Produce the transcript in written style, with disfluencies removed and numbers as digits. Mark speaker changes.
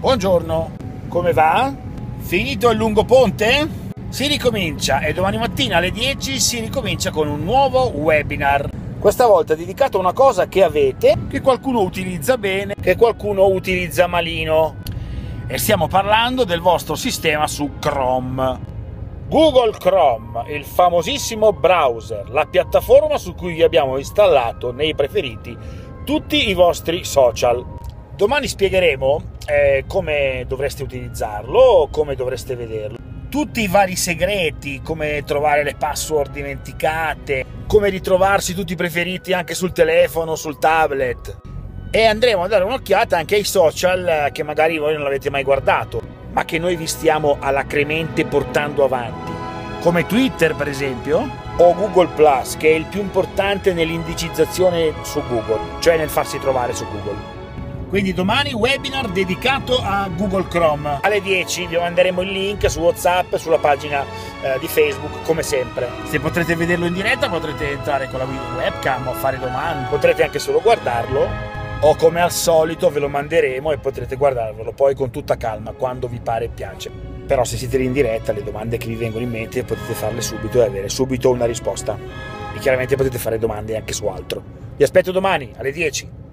Speaker 1: Buongiorno, come va? Finito il lungo ponte? Si ricomincia e domani mattina alle 10 si ricomincia con un nuovo webinar. Questa volta dedicato a una cosa che avete, che qualcuno utilizza bene, che qualcuno utilizza malino. E stiamo parlando del vostro sistema su Chrome. Google Chrome, il famosissimo browser, la piattaforma su cui vi abbiamo installato nei preferiti tutti i vostri social. Domani spiegheremo come dovreste utilizzarlo, come dovreste vederlo. Tutti i vari segreti, come trovare le password dimenticate, come ritrovarsi tutti i preferiti anche sul telefono, sul tablet. E andremo a dare un'occhiata anche ai social che magari voi non avete mai guardato, ma che noi vi stiamo alacremente portando avanti, come Twitter per esempio, o Google Plus, che è il più importante nell'indicizzazione su Google, cioè nel farsi trovare su Google. Quindi domani webinar dedicato a Google Chrome. Alle 10 vi manderemo il link su WhatsApp, sulla pagina di Facebook, come sempre. Se potrete vederlo in diretta potrete entrare con la webcam o fare domande, potrete anche solo guardarlo, o come al solito ve lo manderemo e potrete guardarvelo poi con tutta calma, quando vi pare e piace. Però se siete in diretta, le domande che vi vengono in mente potete farle subito e avere subito una risposta. E chiaramente potete fare domande anche su altro. Vi aspetto domani alle 10.